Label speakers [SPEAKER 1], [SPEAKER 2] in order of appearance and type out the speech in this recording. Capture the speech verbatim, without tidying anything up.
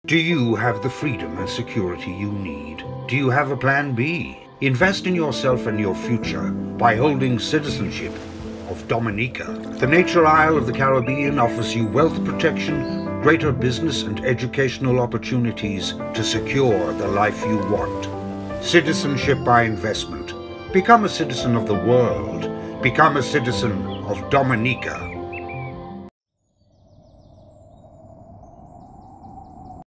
[SPEAKER 1] Do you have the freedom and security you need? Do you have a plan B? Invest in yourself and your future by holding citizenship of Dominica. The nature isle of the Caribbean offers you wealth protection, greater business and educational opportunities to secure the life you want. Citizenship by investment. Become a citizen of the world. Become a citizen of Dominica.